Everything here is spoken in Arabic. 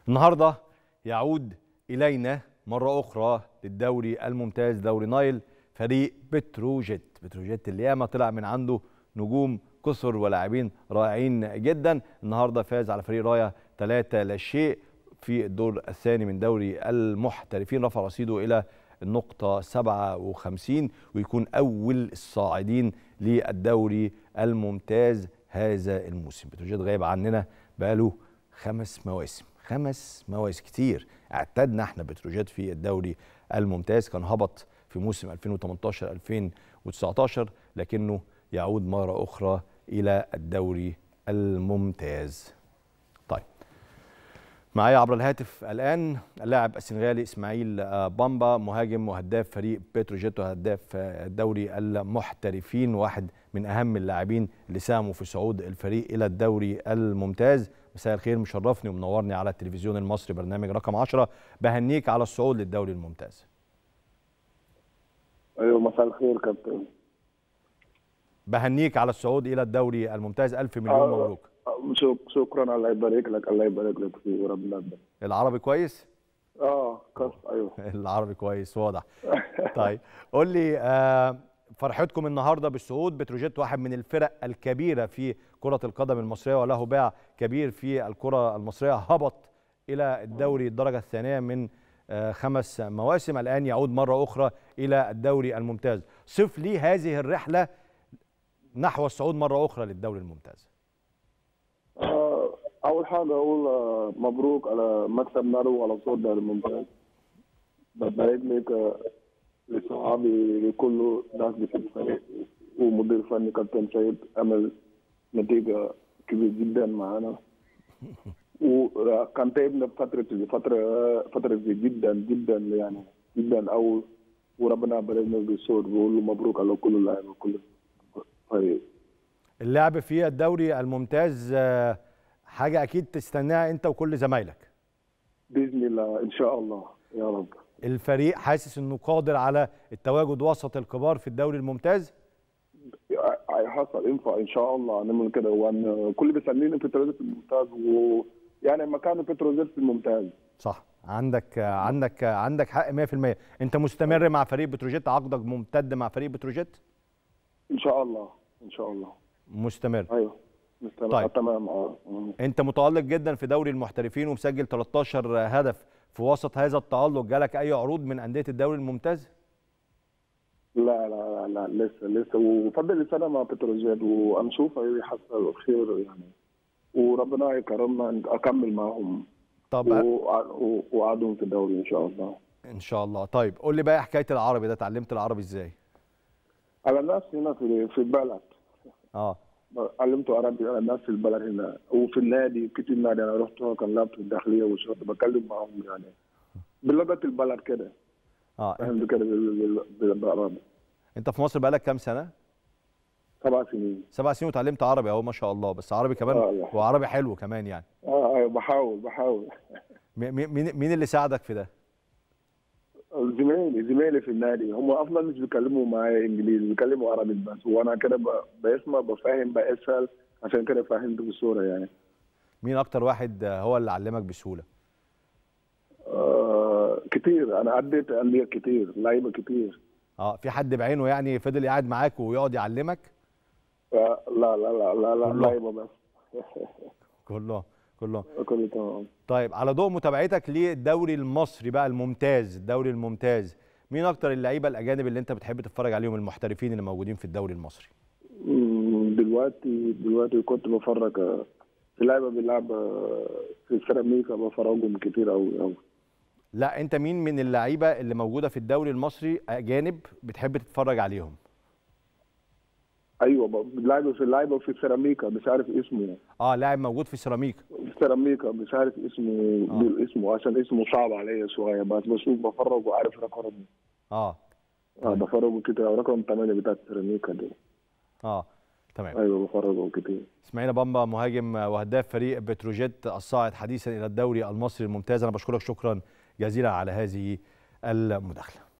النهارده يعود إلينا مرة أخرى للدوري الممتاز دوري نايل فريق بتروجيت اللي ياما طلع من عنده نجوم كثر ولاعبين رائعين جدا. النهارده فاز على فريق راية 3-0 في الدور الثاني من دوري المحترفين، رفع رصيده إلى النقطة 57 ويكون أول الصاعدين للدوري الممتاز هذا الموسم. بتروجيت غايب عننا بقاله 5 مواسم كتير. اعتدنا احنا بتروجيت في الدوري الممتاز، كان هبط في موسم 2018-2019 لكنه يعود مرة أخرى إلى الدوري الممتاز. طيب معايا عبر الهاتف الآن اللاعب السنغالي إسماعيل بامبا، مهاجم وهداف فريق بتروجيت وهداف الدوري المحترفين، واحد من أهم اللاعبين اللي ساهموا في صعود الفريق إلى الدوري الممتاز. مساء الخير، مشرفني ومنورني على التلفزيون المصري برنامج رقم 10. بهنيك على الصعود للدوري الممتاز. ايوه مساء الخير كابتن. بهنيك على الصعود إلى الدوري الممتاز، ألف مليون مبروك. شكرا، الله يبارك لك، الله يبارك لك في ربنا يبارك. العربي كويس؟ ايوه العربي كويس واضح. طيب قول لي فرحتكم النهارده بالصعود. بتروجيت واحد من الفرق الكبيره في كره القدم المصريه وله باع كبير في الكره المصريه، هبط الى الدوري الدرجه الثانيه من 5 مواسم، الان يعود مره اخرى الى الدوري الممتاز. صف لي هذه الرحله نحو الصعود مره اخرى للدوري الممتاز. اول حاجه اقول مبروك على مكسب نارو وعلى صعود الدوري الممتاز. ببارك لك لصحابي لكل ناس في الفريق ومدير فني كابتن سيد، عمل نتيجه كبيره جدا معانا وكان تعبنا فتره جدا جدا يعني جدا اول، وربنا باركنا بالصعود. بقول له مبروك على كل اللاعبين وكل الفريق. اللعب في الدوري الممتاز حاجه اكيد تستناها انت وكل زمايلك باذن الله ان شاء الله يا رب. الفريق حاسس انه قادر على التواجد وسط الكبار في الدوري الممتاز؟ هيحصل ينفع ان شاء الله نعمل كده، وان كل بيسميني بتروجيت الممتاز ويعني مكانه بتروجيت الممتاز. صح، عندك حق 100%. انت مستمر مع فريق بتروجيت؟ عقدك ممتد مع فريق بتروجيت؟ ان شاء الله ان شاء الله مستمر. ايوه مستمر. طيب. تمام. انت متألق جدا في دوري المحترفين ومسجل 13 هدف. في وسط هذا التألق جالك اي عروض من أندية الدوري الممتاز؟ لا لسه وفضل سنه مع بتروجيت وهنشوف هيحصل خير يعني، وربنا يكرمنا اكمل معهم. طب وقعدهم في الدوري ان شاء الله. ان شاء الله. طيب قول لي بقى حكايه العربي ده، اتعلمت العربي ازاي؟ على الناس هنا في البلد. علمت عربي على الناس في البلد هنا وفي النادي، كتير نادي انا رحت كان لعبت في الداخليه وشرطه بكلم معهم يعني بلغه البلد كده. فهمت كده بالعربي. انت في مصر بقالك كام سنه؟ 7 سنين. 7 سنين وتعلمت عربي اهو ما شاء الله، بس عربي كمان وعربي حلو كمان يعني. بحاول. مين اللي ساعدك في ده؟ زمايلي في النادي، هم اصلا مش بيكلموا معايا انجليزي، بيكلموا عربي بس، وانا كده بسمع بفهم بسال، عشان كده فهمت بسهوله يعني. مين اكتر واحد هو اللي علمك بسهوله؟ كتير، انا عديت انديه كتير، لعيبه كتير. في حد بعينه يعني فضل قاعد معاك ويقعد يعلمك؟ لا لعيبه بس. كله تمام. طيب على ضوء متابعتك للدوري المصري بقى الممتاز، الدوري الممتاز، مين اكتر اللعيبه الاجانب اللي انت بتحب تتفرج عليهم، المحترفين اللي موجودين في الدوري المصري؟ دلوقتي كنت بفرج في لعيبه بيلعب في سيراميكا، بفرجهم كتير قوي. لا انت مين من اللعيبه اللي موجوده في الدوري المصري اجانب بتحب تتفرج عليهم؟ ايوه لعيبه في سيراميكا مش عارف اسمه. لاعب موجود في سيراميكا. مش عارف اسمه عشان اسمه صعب عليا شويه، بس بشوف بفرج وعارف رقمه. بفرجه كتير، رقم 8 بتاع سيراميكا دي. تمام. ايوه بفرجه كتير. اسماعيل بامبا، مهاجم وهداف فريق بتروجيت الصاعد حديثا الى الدوري المصري الممتاز، انا بشكرك شكرا جزيلا على هذه المداخله.